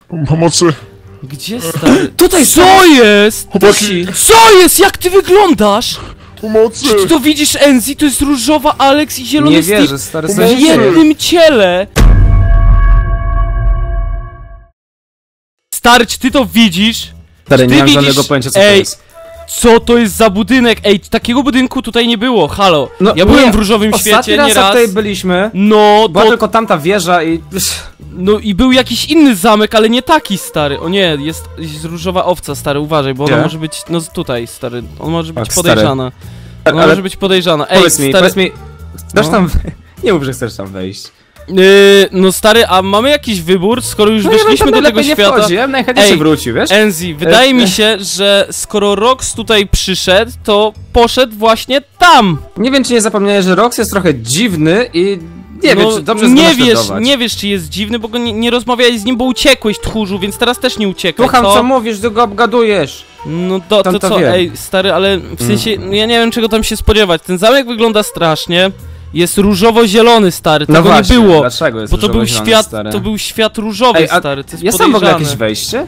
Pomocy! Gdzie stary? Tutaj Co jest? Chłopaki! Co jest? Jak ty wyglądasz? Pomocy! Czy ty to widzisz, Enzi? To jest różowa Alex i zielony Nie Steve wierzę, stary, w co się dzieje? jednym ciele! Stary, czy ty to widzisz? Stary, nie mam widzisz- żadnego pojęcia, co Ej, to jest. Co to jest za budynek? Ej, takiego budynku tutaj nie było, halo. No, Ja byłem nie, w różowym Ostatni świecie raz, jak nieraz. tutaj byliśmy, No, była to... tylko tamta wieża i... No i był jakiś inny zamek, ale nie taki, stary. O nie, jest różowa owca, stary, uważaj, bo ona Gdzie? może być, no tutaj, stary, ona może być Tak, stary. podejrzana. Ona Ale może być podejrzana. Ej, powiedz mi, stary, chcesz No. tam... Nie mów, że chcesz tam wejść. no stary, a mamy jakiś wybór, skoro już No ja bym weszliśmy tam do tego lepiej nie świata? wchodzi, ja bym najchętniej Ej, się wrócił, wiesz? Enzi, wydaje mi się, że skoro Rox tutaj przyszedł, to poszedł właśnie tam. Nie wiem, czy nie zapomniałeś, że Rox jest trochę dziwny i... Nie wiem, No, czy dobrze nie wiesz, czy jest dziwny, bo go nie rozmawiałeś z nim, bo uciekłeś, tchórzu, więc teraz też nie uciekaj, Słucham, co mówisz, ty go obgadujesz. No to Tam to co, wiem. ej, stary, ale w sensie, ja nie wiem, czego tam się spodziewać. Ten zamek wygląda strasznie, jest różowo-zielony, stary, No tego właśnie, nie było. dlaczego jest Bo to był różowo-zielony, świat, stary? to był świat różowy, Ej, a stary, to jest jest tam w ogóle podejrzane. jakieś wejście?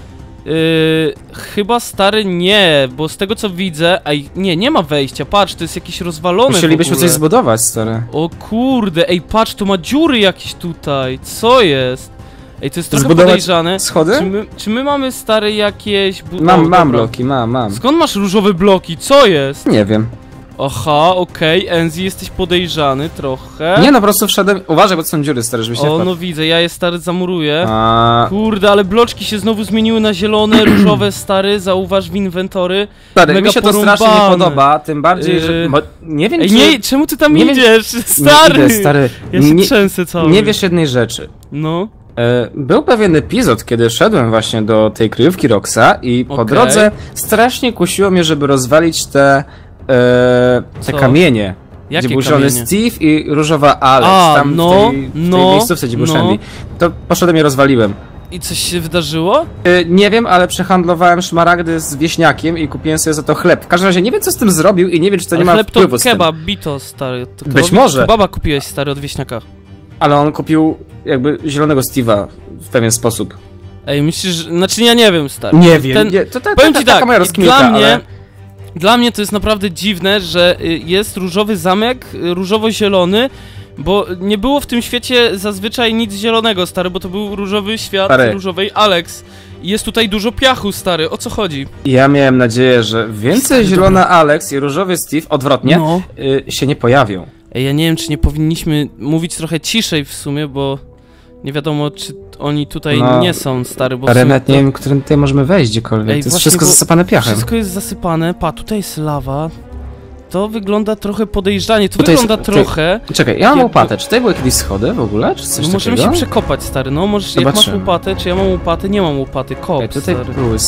Chyba, stary, nie, bo z tego co widzę, nie ma wejścia, patrz, to jest jakieś rozwalone Musielibyśmy w ogóle. coś zbudować, stary. O kurde, ej, patrz, to ma dziury jakieś tutaj, co jest? Ej, to jest trochę Zbudować podejrzane. schody? Czy my mamy, stary, jakieś... Mam dobra. bloki, mam. Skąd masz różowe bloki, co jest? Nie wiem. Aha, okej, Enzi, jesteś podejrzany trochę. Nie no, po prostu wszedłem... Uważaj, bo to są dziury, stary, żebyś nie O, wpadł. no widzę, ja je, stary, zamuruję. A... Kurde, ale bloczki się znowu zmieniły na zielone, różowe, stary, zauważ w inwentory. Stary, mega mi się to strasznie nie porąbane. podoba, tym bardziej, że... Yy. Bo nie wiem, Ej, czy... nie, czemu ty tam nie wiem- idziesz, stary? Nie idę, stary. Ja się nie, trzęsę cały. nie wiesz jednej rzeczy. No, Był pewien epizod, kiedy szedłem właśnie do tej kryjówki Roxa i po Okej. drodze strasznie kusiło mnie, żeby rozwalić te Co? kamienie. jakie Gdzie był zielony kamienie? Steve i różowa Alex, A, tam no, w tej no, miejscówce, gdzie był no. Shandy. To poszedłem i rozwaliłem. I coś się wydarzyło? Nie wiem, ale przehandlowałem szmaragdy z wieśniakiem i kupiłem sobie za to chleb. W każdym razie nie wiem, co z tym zrobił i nie wiem, czy to Ale nie ma chleb to wpływu z tym. kebab, bito, stary. To Być może. Kebaba kupiłeś, stary, od wieśniaka. Ale on kupił jakby zielonego Steve'a w pewien sposób. Ej, myślisz, znaczy ja nie wiem, stary. Nie wiem, Ten, nie, powiem ci taka tak, moja rozkminka, dla mnie to jest naprawdę dziwne, że jest różowy zamek, różowo-zielony, bo nie było w tym świecie zazwyczaj nic zielonego, stary, bo to był różowy świat Stary. różowej Alex. I jest tutaj dużo piachu, stary, o co chodzi? Ja miałem nadzieję, że więcej Stary, zielona Alex i różowy Steve, odwrotnie, No. się nie pojawią. Ej, ja nie wiem, czy nie powinniśmy mówić trochę ciszej w sumie, bo nie wiadomo, czy oni tutaj No. nie są, stary, bo w sumie Renet, to- nie wiem, którym tutaj możemy wejść gdziekolwiek. Ej, To jest właśnie, wszystko bo zasypane piachem. Wszystko jest zasypane, tutaj jest lawa. To wygląda trochę podejrzanie, to Tutaj jest- wygląda tutaj- trochę... Czekaj, ja mam jakby- łopatę. Czy tutaj były jakieś schody w ogóle, czy coś No możemy takiego? się przekopać, stary, no możesz, jak masz Zobaczymy. łopatę, czy ja mam łopatę, nie mam łopaty, kop, Ej, tutaj stary. były...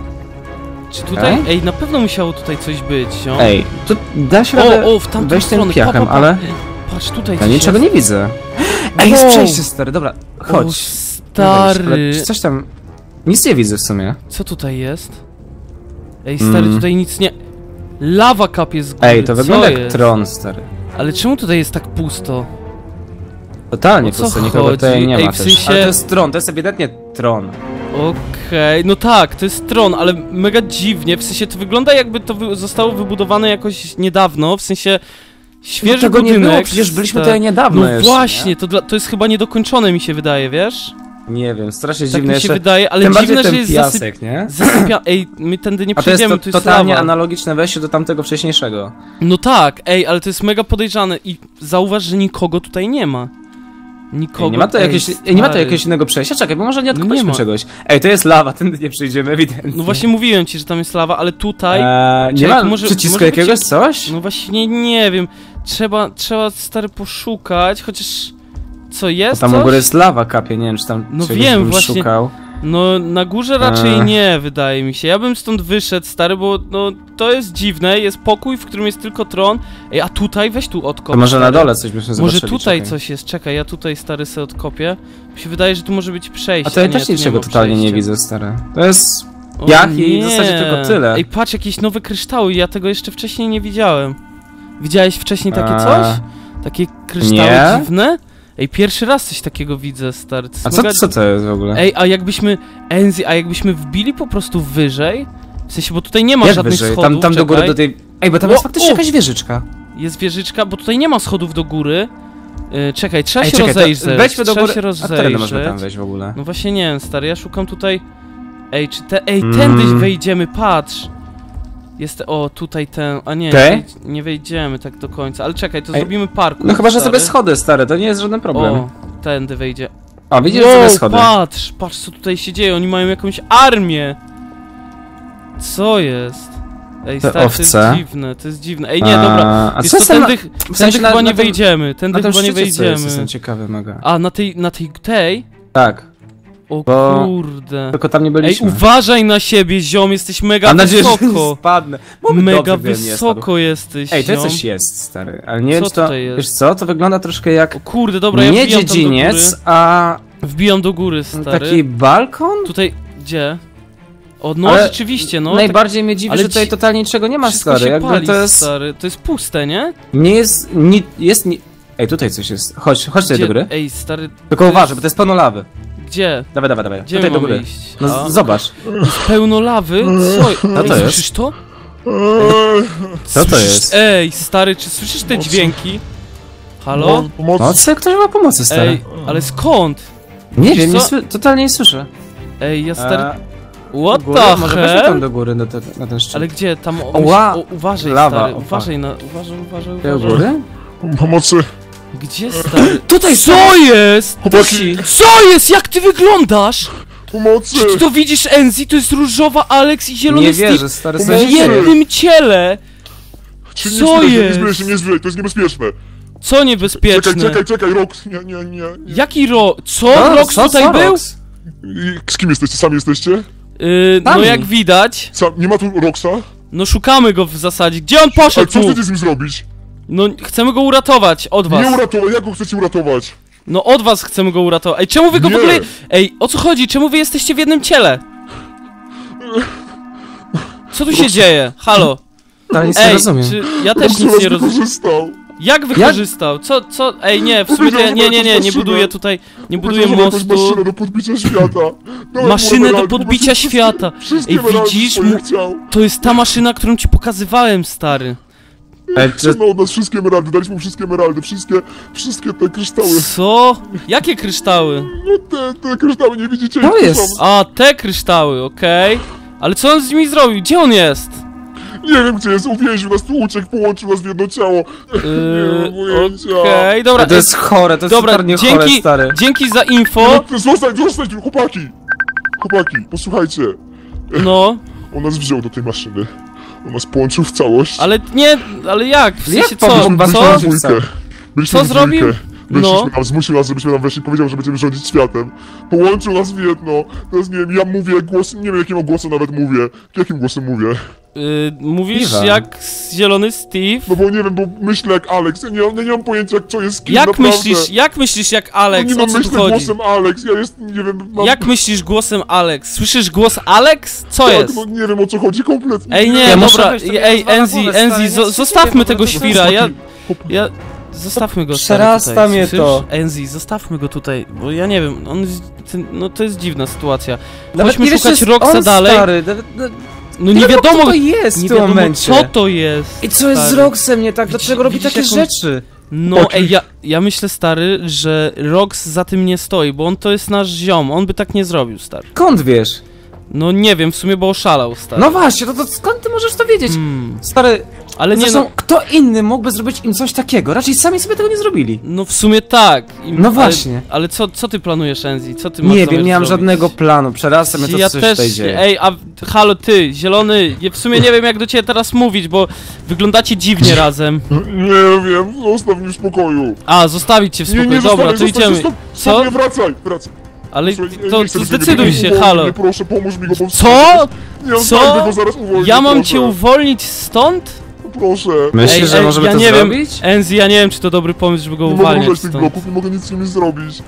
Czy tutaj, Okej. ej, na pewno musiało tutaj coś być, no. Ej, tu da się radę O, w tamtą wejść tym stronę, piachem, ale Patrz, tutaj ja coś niczego jest. nie widzę. Ej, jest Wow. przejście, stary, dobra, O, chodź. Ale stary, czy coś tam... Nic nie widzę w sumie. co tutaj jest? Ej, stary, Mm. tutaj nic nie... Lawa kapie z góry, Ej, to co wygląda jak jest? tron, stary. Ale czemu tutaj jest tak pusto? Totalnie O co pusto, nikogo tutaj chodzi? nie Ej, ma w też. sensie- Ale to jest tron, to jest ewidentnie tron. Okej, no tak, to jest tron, ale mega dziwnie, w sensie to wygląda jakby to zostało wybudowane jakoś niedawno, w sensie świeży No tego budynek. nie było, przecież byliśmy tak. tutaj niedawno No jeszcze, właśnie, to jest chyba niedokończone mi się wydaje, wiesz? Nie wiem, strasznie Tak dziwne mi się jeszcze. wydaje, ale Tym dziwne, bardziej że ten jest piasek, nie? zasypia... Ej, my tędy nie A to jest przejdziemy, tu jest totalnie lawa. analogiczne wejście do tamtego wcześniejszego. No tak, ej, ale to jest mega podejrzane i zauważ, że nikogo tutaj nie ma. Nikogo, Ej, nie ma to stary. jakiegoś innego przejścia? Czekaj, bo może nie nie odkopaliśmy ma. czegoś. Ej, to jest lawa, tędy nie przejdziemy, ewidentnie. No właśnie mówiłem ci, że tam jest lawa, ale tutaj... Nie Czekaj, ma może przycisku być jakiegoś, jak- coś? No właśnie nie wiem. Trzeba stary poszukać, chociaż... Co Bo jest? tam u coś? góry jest lawa kapie, nie wiem, czy tam No czegoś wiem, bym właśnie. szukał. No na górze raczej nie, wydaje mi się. Ja bym stąd wyszedł, stary, bo no to jest dziwne, jest pokój, w którym jest tylko tron. Ej, a tutaj, weź tu odkop. To może na stary. dole coś byśmy zobaczyli. Może tutaj czekaj. coś jest, czekaj, ja tutaj, stary, sobie odkopię. Mi się wydaje, że tu może być przejście. A to ja nie, też tu niczego ma totalnie nie przejścia. widzę, stary. To jest... O Piach i nie. w zasadzie tylko tyle. Ej, patrz, jakieś nowe kryształy, ja tego jeszcze wcześniej nie widziałem. Widziałeś wcześniej takie A. coś? Takie kryształy Nie. dziwne? Ej, pierwszy raz coś takiego widzę, stary. To jest A co to jest w ogóle? Ej, a jakbyśmy wbili po prostu wyżej? W sensie, bo tutaj nie ma Jak żadnych wyżej? schodów, Tam do góry czekaj. do tej... Ej, bo tam jest faktycznie jakaś wieżyczka. Jest wieżyczka, bo tutaj nie ma schodów do góry. Czekaj, trzeba się czekaj, rozejrzeć. wejdźmy do góry. Trzeba się A rozejrzeć. którędy można tam wejść w ogóle? No właśnie nie wiem, stary, ja szukam tutaj... Ej, tędy wejdziemy, patrz! Jest... O, tutaj ten... A nie, nie wejdziemy tak do końca, ale czekaj, to zrobimy parkour. No chyba, że stary. sobie schody, stary, to nie jest żaden problem. O, tędy wejdzie. O, widzisz sobie schody. Patrz co tutaj się dzieje, oni mają jakąś armię! Co jest? Ej, Te stary, owce. to jest dziwne. Ej, nie, dobra, A jest co to jest tam tędy chyba nie wejdziemy, tędy chyba nie wejdziemy. Jestem ciekawy mega. A, na tej? Tak, O Bo- kurde. tylko tam nie Ej, byliśmy. uważaj na siebie, ziom, jesteś mega Mam nadzieję, że nie wysoko. spadnę. Mega wysoko jesteś, Ej, to ziom. coś jest, stary, ale nie wiem, Co czy to... tutaj jest? Wiesz co, to wygląda troszkę jak... O kurde, dobra, ja nie wbijam tam do dziedziniec, góry. a Wbijam do góry, stary. taki balkon? Tutaj, gdzie? O, no Ale rzeczywiście, no. Najbardziej mnie dziwi, ale że tutaj ci- totalnie niczego nie ma, Wszystko stary, się jakby pali, to jest... stary. To jest puste, nie? Nie jest... Ej, tutaj coś jest. Chodź tutaj do góry. Ej, stary, Tylko uważaj, bo to jest pełno lawy. gdzie? Dawaj. Gdzie Tutaj my do mamy góry. iść? No A? zobacz. Pełno lawy? Co? Co to Ej, jest? słyszysz to? Co to jest? Ej, stary, czy słyszysz te dźwięki? Halo? Pomocy? Ktoś ma pomocy, stary. Ej, ale skąd? Nie wiesz wiem, co? totalnie nie słyszę. Ej, ja stary... What Góry? the Może weźmy tam hell? do góry, na ten szczyt. Ale gdzie? Tam... Ła! Uważaj, Lawa, stary, o, uważaj na... Do góry? Pomocy! Gdzie, stary? Tutaj Co jest? Chłopaki! Co jest? Jak ty wyglądasz? Pomocy! Czy ty to widzisz, Enzi? To jest różowa Alex i zielony Nie Steve wierzę, stary, w co się dzieje? jednym ciele! Czy Co jest? Nie zbieraj, to jest niebezpieczne! Co niebezpieczne? Czekaj, Rox! Nie. Jaki Co? Co? Rox tutaj Co, był? Rox? Z kim jesteście? Sami jesteście? No Sami. jak widać, Nie ma tu Roxa? no szukamy go w zasadzie. Gdzie on Ale poszedł co tu? chcecie z nim zrobić? No chcemy go uratować, od was. Nie uratować, jak go chcecie uratować? No od was chcemy go uratować. Ej, czemu wy go w Nie. ogóle... Ej, o co chodzi? Czemu wy jesteście w jednym ciele? Co tu się dzieje? Halo? Ale nic nie Ej, rozumiem. czy ja też Rox nic was nie rozumiem. wykorzystał! Jak wykorzystał? Co? Ej, nie, w sumie to ja, nie buduję tutaj, nie buduję Powiedział, że mostu. maszynę do podbicia świata! Dałem Maszynę mu do emeraldy, podbicia po prostu świata. Wszystkie Ej, emeraldy widzisz? swoje chciał! To jest ta maszyna, którą ci pokazywałem, stary. Ej, czy... Trzymał od nas wszystkie emeraldy, daliśmy mu wszystkie emeraldy, wszystkie te kryształy. Co? Jakie kryształy? No te kryształy nie widzicie? To ich tu jest- są. A, te kryształy, okej. Ale co on z nimi zrobił? Gdzie on jest? Nie wiem gdzie jest, uwięził nas, tu uciekł, połączył nas w jedno ciało. Nie mam pojęcia. Okej, dobra. To jest chore, to jest Dobra, totalnie chore, stary. dzięki za info. No, zostań, chłopaki! Chłopaki, posłuchajcie. No, On nas wziął do tej maszyny. On nas połączył w całość. ale nie, ale jak? W sensie Jak co? powiem, was Co? połączył? Byliśmy Co w zrobił? dwójkę. No. Zmusił nas, żebyśmy tam weszli, powiedział, że będziemy rządzić światem. Połączył nas w jedno. Teraz nie wiem, ja mówię głosem, nie wiem jakim głosem nawet mówię. Jakim głosem mówię? Mówisz Piwa. jak zielony Steve? No bo nie wiem, bo myślę jak Alex. Ja nie mam pojęcia co jest z kim, Jak naprawdę. myślisz jak Alex? No nie O wiem, co tu myślę chodzi? głosem Alex, ja jest, nie wiem, mam... Jak myślisz głosem Alex? Słyszysz głos Alex? Co tak, jest? No nie wiem o co chodzi kompletnie. Ej, nie, Ja muszę dobra, weź sobie ej, rozwala głowę, stary, Enzi, nie zostawmy chcę tego po prostu świra, zostawić. ja... Zostawmy go, stary, Przerasta tutaj, mnie słyszysz? to. Enzi, zostawmy go tutaj, bo ja nie wiem, no to jest dziwna sytuacja. Nawet Chodźmy nie wiesz, szukać czy jest Roxa on, dalej. Stary. No nie wiadomo, co to jest nie w tym wiadomo momencie. co to jest. I co jest z stary. Roxem nie tak? Dlaczego robi widzisz, takie jak on- rzeczy? No ej, ja myślę, stary, że Rox za tym nie stoi, bo on to jest nasz ziom, on by tak nie zrobił, stary. Skąd wiesz? No nie wiem, w sumie, bo oszalał, stary. No właśnie, to skąd ty możesz to wiedzieć? Stary, Ale nie zresztą no, kto inny mógłby zrobić im coś takiego? Raczej sami sobie tego nie zrobili. no w sumie tak. No właśnie. Ale co ty planujesz, Enzi? Co ty masz Nie zamiar wiem, nie mam zrobić? żadnego planu, przerasta mnie to, Ja co się też, tutaj dzieje. ej, a halo ty, zielony, ja w sumie nie wiem jak do ciebie teraz mówić, bo wyglądacie dziwnie razem. Nie wiem, zostaw mnie w spokoju. A, zostawić cię w spokoju, dobra, to zostawię, idziemy. stop, Co? Nie, wracaj. Ale Słuchaj, to nie chcę zdecyduj być się, uwolniony, halo. Nie, proszę, pomóż mi go, bo... Co? Nie, on Co? znajdę go zaraz uwolnię, Ja mam proszę. cię uwolnić stąd? Proszę. Myślisz, że możemy ja to nie zrobić? Wiem, Enzi, ja nie wiem, czy to dobry pomysł, żeby go Nie mogę uwalniać ruszać tych stąd. bloków, nie mogę nic z nimi zrobić.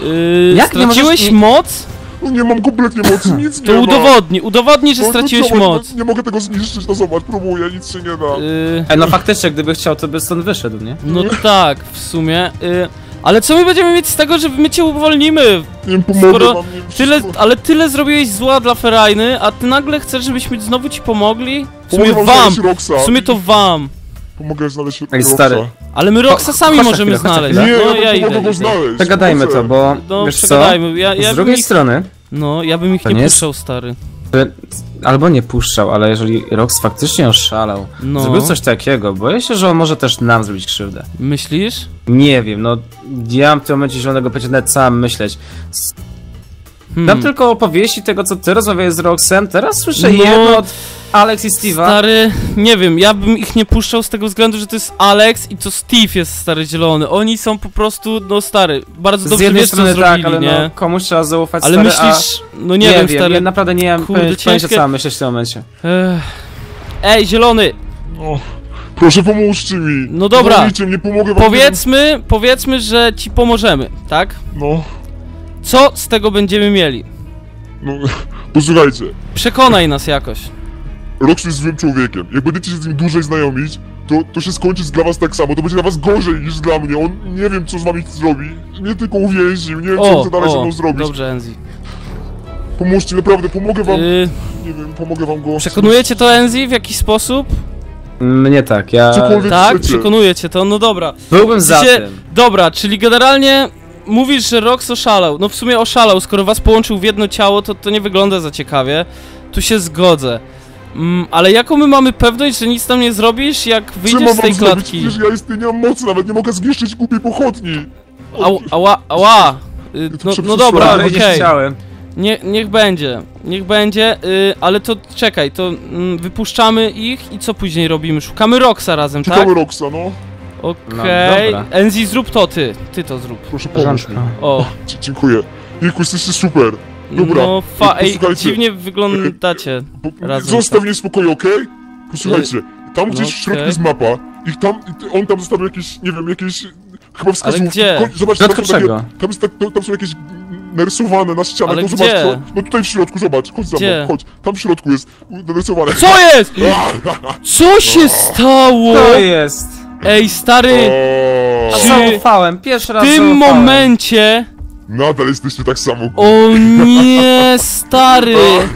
Jak nie Straciłeś możesz- moc? No nie mam kompletnie mocy, nic nie To ma. udowodnij, że No, straciłeś zobacz, moc. Nie mogę tego zniszczyć, no zobacz, próbuję, nic się nie da. Ej, no faktycznie, gdyby chciał, to by stąd wyszedł, nie? No tak, w sumie. Ale co my będziemy mieć z tego, że my cię uwolnimy? Nie pomogę Skoro wam, nie tyle, wszystko. ale tyle zrobiłeś zła dla Ferajny, a ty nagle chcesz, żebyśmy znowu ci pomogli? W sumie Pomogę wam! znaleźć Roxa. W sumie to wam! Pomogę znaleźć Ej, Roxa. stary. Ale my Roxa sami chodź na możemy chwilę, chodź na znaleźć. Nie, No ja ja pomogę idę. go znaleźć. Przegadajmy to, bo No wiesz co? przegadajmy, ja Z drugiej bym ich, strony, no ja bym ich To nie nie jest- puszczał, stary. że albo nie puszczał, ale jeżeli Rox faktycznie oszalał, No. zrobił coś takiego, boję się, że on może też nam zrobić krzywdę. Myślisz? Nie wiem, no ja mam w tym momencie zielonego pojęcia nawet sam myśleć. Dam tylko opowieści tego, co ty rozmawiałeś z Roxem, teraz słyszę No. jedno od Alex i Steve'a. Stary, nie wiem, ja bym ich nie puszczał z tego względu, że to jest Alex i to Steve jest stary zielony. Oni są po prostu, no stary, bardzo Z dobrze jednej wiesz co strony zrobili, tak, ale nie? no komuś trzeba zaufać, Ale stary, myślisz, no nie nie wiem, wiem, stary. ja naprawdę nie mam Kurde, pojęcia, ciężkie- co mam myśleć w tym momencie. Ej, zielony, No, proszę pomóżcie mi. No dobra. Pomóżcie mnie, pomogę wam. powiedzmy, że ci pomożemy, tak? No, Co z tego będziemy mieli? no, posłuchajcie. Przekonaj nas jakoś. Rox jest złym człowiekiem. Jak będziecie się z nim dłużej znajomić, to się skończy dla was tak samo. To będzie dla was gorzej niż dla mnie. On nie wiem, co z wami zrobi. Mnie tylko uwięził. Nie wiem, co chce dalej ze mną zrobić. dobrze, Enzi. Pomóżcie, naprawdę, pomogę wam. Yy, Nie wiem, pomogę wam go. przekonujecie to Enzi w jakiś sposób? Mnie tak, ja Cokolwiek Tak, chcecie. przekonujecie to, no dobra. byłbym za Gdzie- tym. Dobra, czyli generalnie mówisz, że Rox oszalał. No w sumie oszalał, skoro was połączył w jedno ciało, to nie wygląda za ciekawie. Tu się zgodzę. Ale jaką my mamy pewność, że nic tam nie zrobisz, jak Co wyjdziesz mam z tej wam zrobić? klatki? Przecież ja nie mam mocy, nawet nie mogę zniszczyć głupiej pochodni. Ała. No przepraszam, dobra, ale nie okej. chciałem. Niech będzie, ale to czekaj, to wypuszczamy ich i co później robimy? Szukamy Roxa razem, tak? Szukamy Roxa, no. Okej. No, dobra. Enzi, zrób to ty to zrób. Proszę pomóż mi. O, Dziękuję. Jejku, jesteście super. Dobra. no ej, Posłuchajcie. dziwnie wyglądacie. Razem, Zostaw mnie w spokoju, okej? Posłuchajcie, tam gdzieś w środku okej. jest mapa. On tam zostawił jakieś, nie wiem, jakieś... Chyba wskazówki. gdzie? Zobaczcie, W środku czego? tam są jakieś narysowane na ścianach. Ale No gdzie? zobacz, no tutaj w środku, zobacz, chodź za Gdzie? mną, chodź. Tam w środku jest narysowane. Co jest? Co się stało? To jest. Ej, stary, O, Czy- Zaufałem, pierwszy w raz tym zaufałem. momencie... Nadal jesteście tak samo. O nie, stary!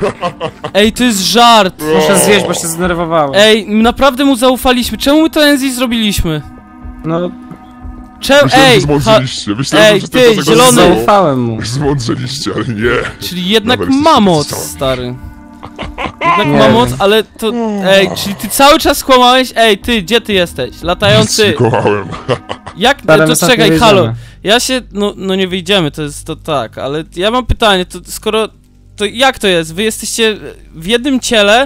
Ej, to jest żart! Muszę zjeść, bo się zdenerwowałem. Ej, naprawdę mu zaufaliśmy. Czemu my to Enzi zrobiliśmy? No, Czemu? Myślałem, Ej! że zmądrzeliście. Myślałem, Ej, że ty, to tak zielony! było. zaufałem mu. Zmądrzeliście, ale nie. Czyli jednak Nadal ma jesteście moc, tacy sami. stary. Jednak Nie ma wiem. moc, ale to... Ej, czyli ty cały czas skłamałeś? Ej, ty, gdzie ty jesteś? Nic Latający... nie kochałem. Jak... Stary, To my stąd czekaj, nie halo. wyjdziemy. Ja się... No nie wyjdziemy, to tak, ale ja mam pytanie, to skoro... To jak to jest? Wy jesteście w jednym ciele?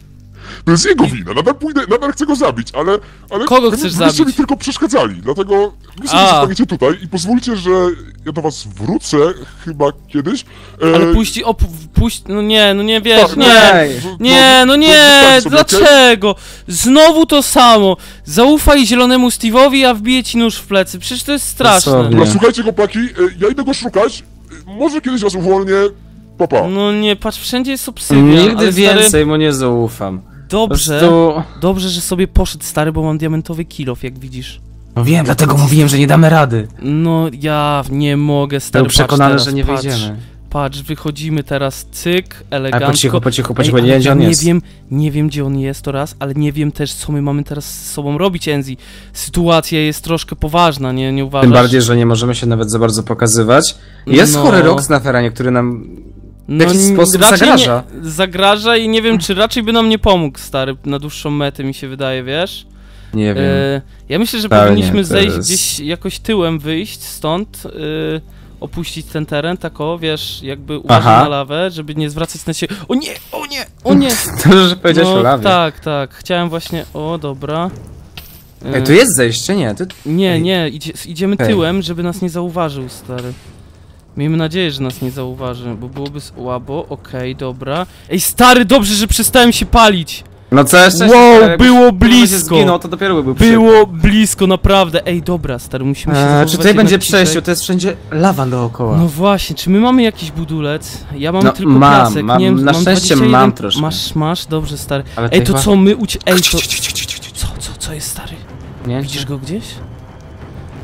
To jest jego wina, nadal chcę go zabić, ale Kogo chcesz wyście zabić? mi tylko przeszkadzali, dlatego wy sobie A. zostaniecie tutaj i pozwólcie, że ja do was wrócę chyba kiedyś. Ale puść... No nie, wiesz, Tak, nie... Ej, Nie, no nie, zostań sobie, okej? dlaczego? Znowu to samo. Zaufaj zielonemu Steve'owi, a wbije ci nóż w plecy. Przecież to jest straszne. Dosłownie. Dobra, słuchajcie chłopaki, ja idę go szukać, może kiedyś was uwolnię, papa. No nie, patrz, wszędzie jest obsydian. nigdy ale więcej stary, mu nie zaufam. Po dobrze, prostu... dobrze, że sobie poszedł, stary, bo mam diamentowy kilof, jak widzisz. No wiem, dlatego mówiłem, że nie damy rady. No, ja nie mogę, stary, Był przekonany, patrz że nie teraz, wyjdziemy. Patrz, wychodzimy teraz, cyk, Ale elegancko. po cichu, Ej, nie ale wiem, gdzie on ja jest. nie wiem, gdzie on jest to raz, ale nie wiem też, co my mamy teraz z sobą robić, Enzi. Sytuacja jest troszkę poważna, nie uważasz? Tym bardziej, że nie możemy się nawet za bardzo pokazywać. Jest No. chory Rox na feranie, który nam w jakiś sposób raczej zagraża. Zagraża i nie wiem, czy raczej by nam nie pomógł, stary, na dłuższą metę, mi się wydaje, wiesz? Nie wiem. Ja myślę, że Totalnie, powinniśmy to zejść jest- gdzieś jakoś tyłem, wyjść stąd, opuścić ten teren, tak o, wiesz, jakby uważać Aha. na lawę, żeby nie zwracać na siebie. O nie, o nie, o nie! To, że powiedziałeś o No lawie. tak, chciałem właśnie, o dobra. Ej, tu jest zejście? Nie, tu... Nie, idziemy Okej. tyłem, żeby nas nie zauważył, stary. Miejmy nadzieję, że nas nie zauważy, bo byłoby słabo, okej, dobra. Ej, stary, dobrze, że przestałem się palić! No całe szczęście, Wow, stary, jakbyś było się blisko. zginął, to dopiero by był przykre. Było blisko, naprawdę. Ej, dobra, stary, musimy się zachowywać Czy tutaj będzie jednak ciszej. przejście? To jest wszędzie lawa dookoła. No właśnie, czy my mamy jakiś budulec? Ja mam No, tylko mam, piasek, mam, nie wiem, na mam szczęście 21... mam troszkę. Masz, dobrze, stary. Ale Ej, ty to chyba- co, my Ej, to... Co jest, stary? Nie? Widzisz go gdzieś?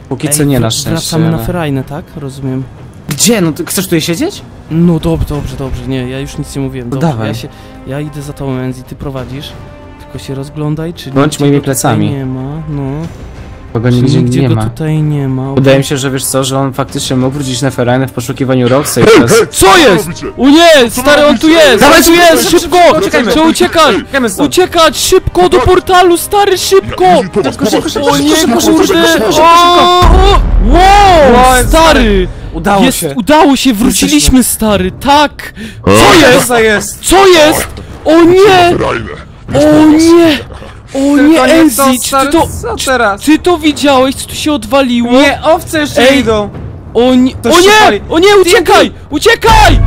Póki co nie na szczęście. Wracamy na ale- ferajnę, tak? Rozumiem. Gdzie? No ty chcesz tutaj siedzieć? No dobrze, nie, ja już nic nie mówiłem. No Dobrze, dawaj. ja idę za tobą, Enzi, ty prowadzisz. Tylko się rozglądaj, czy Bądź nigdzie moimi go tutaj plecami. nie ma, no. Kogo Czy nigdzie nigdzie nie go ma. tutaj nie ma. Wydaje mi się, że wiesz co, że on faktycznie mógł wrócić na ferajnę w poszukiwaniu Roxa i Hej, teraz... hej, Co jest? robicie? O nie, stary, on tu jest! Dawaj, On tu jest! szybko, Szybko! uciekajmy. Trzeba uciekać! Uciekajmy stąd. Uciekać! Szybko do portalu, stary, szybko! O nie, kurde! Wow, stary! Udało się, wróciliśmy, stary, tak! Co jest? Co jest? Co jest? O nie! O nie! O nie, Enzi, Co teraz? ty to widziałeś, co tu się odwaliło? Nie, owce jeszcze Ej. idą! O nie, To o się nie! pali. O nie, uciekaj! Uciekaj!